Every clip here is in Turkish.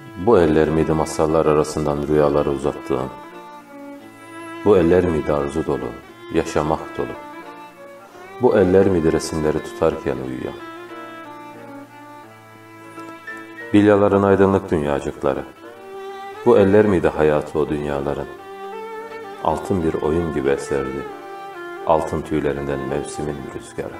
Bu eller miydi masallar arasından rüyaları uzattığın? Bu eller miydi arzu dolu, yaşamak dolu? Bu eller miydi resimleri tutarken uyuyan? Bilyaların aydınlık dünyacıkları, bu eller miydi hayatı o dünyaların? Altın bir oyun gibi eserdi, altın tüylerinden mevsimin rüzgarı.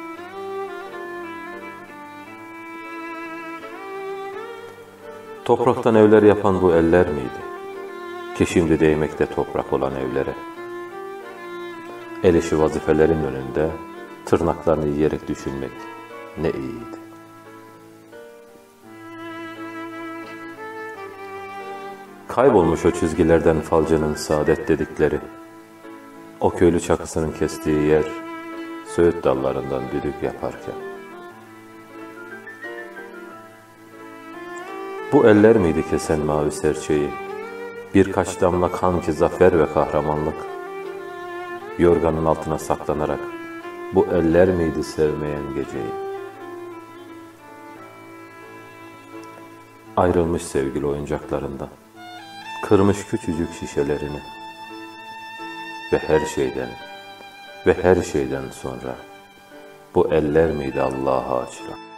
Topraktan evler yapan bu eller miydi? Ki şimdi değmekte toprak olan evlere. El işi vazifelerin önünde tırnaklarını yiyerek düşünmek ne iyiydi. Kaybolmuş o çizgilerden falcının saadet dedikleri, o köylü çakısının kestiği yer, söğüt dallarından düdük yaparken. Bu eller miydi kesen mavi serçeyi, birkaç damla kan ki zafer ve kahramanlık? Yorganın altına saklanarak, bu eller miydi sevmeyen geceyi? Ayrılmış sevgili oyuncaklarından, kırmış küçücük şişelerini ve her şeyden sonra bu eller miydi Allah'a açılan?